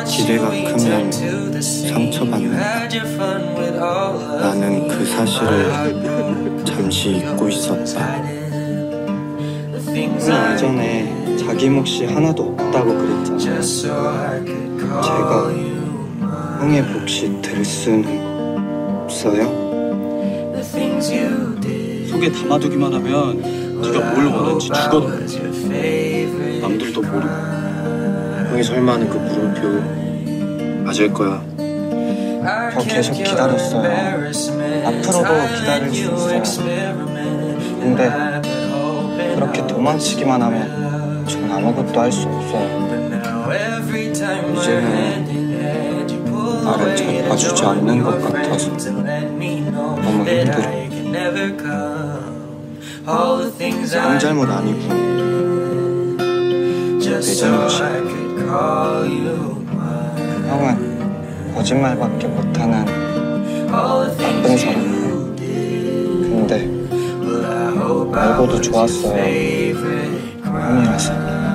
기대가 크면 상처받는다. 나는 그 사실을 잠시 잊고 있었다. 형이 예전에 자기 몫이 하나도 없다고 그랬잖아. 제가 형의 몫이 될 수는 없어요? 속에 담아두기만 하면 네가 뭘 원하는지 죽어도 모르지. 남들도 모르고. 형이 설마 하는 그 물음표 맞을 거야. 저 계속 기다렸어요. 앞으로도 기다릴 수 있어요. 근데 그렇게 도망치기만 하면 전 아무것도 할 수 없어요. 이제는 나를 잘 봐주지 않는 것 같아서 너무 힘들어. 형 잘못 아니고 내 잘못이야. 형은 거짓말밖에 못하는 나쁜 사람이야. 근데 알고도 좋았어요. 형이라서.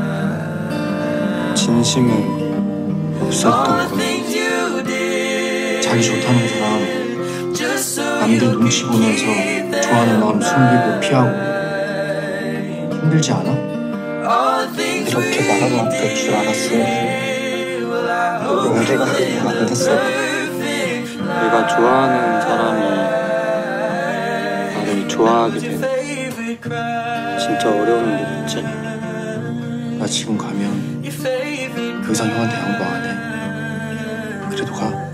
진심은 없었던 거야. 자기 좋다는 사람 남들 눈치 보면서 좋아하는 마음 숨기고 피하고 힘들지 않아? 이렇게 말하면 될 줄 알았으면 용기가 안 됐어. 내가 좋아하는 사람이 나를 좋아하게 되면 진짜 어려운 게 있지. 나 지금 가면 그 이상 형한테 양보 안 해. 그래도 가.